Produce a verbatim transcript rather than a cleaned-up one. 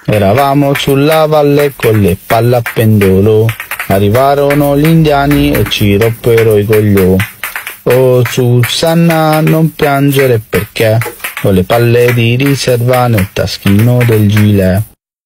Eravamo sulla valle con le palle a pendolo, arrivarono gli indiani e ci rompero i coglioni. Oh Susanna, non piangere perché ho le palle di riserva nel taschino del gilet.